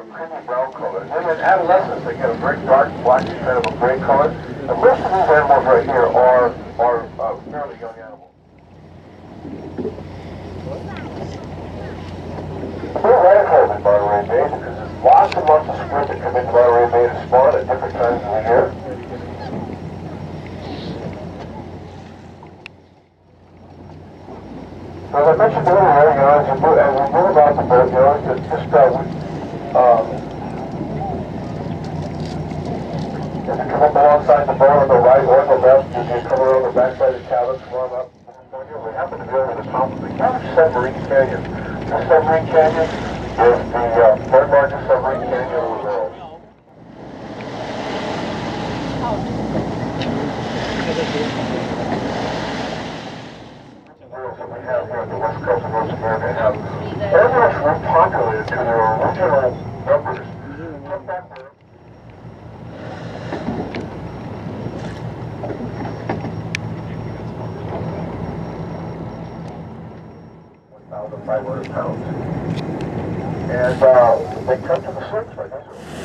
creamy brown color. And then in adolescence, they get a very dark, blackish kind of a gray color. And most of these animals right here are fairly young animals. We're right home in Monterey Bay because there's lots and lots of squid that come into Monterey Bay to spawn at different times of the year. So as I mentioned earlier, as we move about the boat, as you come up alongside the boat on the right or the left, you can come around the backside of the cabin, come on up. We happen to be over the top of the submarine canyon. The submarine canyon is the third largest submarine canyon in the world. That we have here on the west coast of North America have very much repopulated to their original numbers. Humpback whale. 1,500 pounds. And they come to the surface like this.